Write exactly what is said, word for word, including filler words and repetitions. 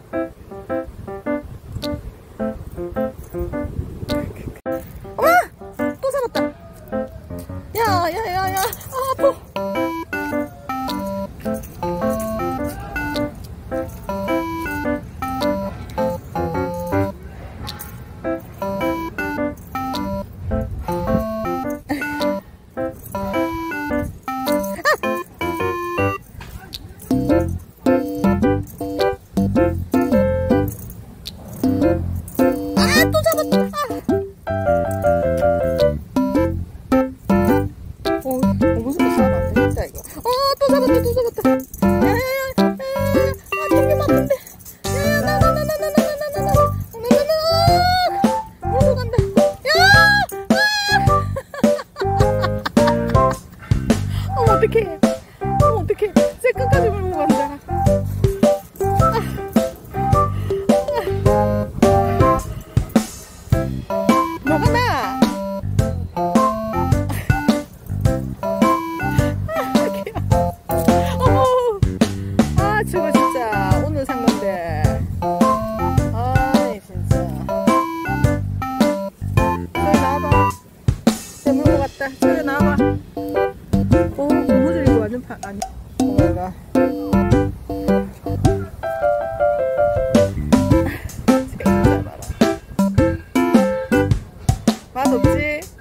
어머! 또 잡았다. 야, 야, 야, 야. 아, 아파. 또 잡았다. 어, 무슨 싸움 안 되겠다 이거. 어, 또 잡았다, 또 잡았다. 야야야, 야야야, 아, 저기 맞는데. 야야, 나, 나, 나, 나, 나, 나, 나, 나, 나, 나, 나, 나, 나, 물고 간다. 야, 아, 어머, 어떡해. 어머, 어떡해. 새 끝까지 물고 간다. 먹었나? 어머, 아 저거 진짜 오늘 산 건데. 아이 진짜. 저기 나와봐. 저 물고 갔다. 저기 나와봐. 오, 고무줄 이거 완전 파 아니. 오마이갓. 맛없지?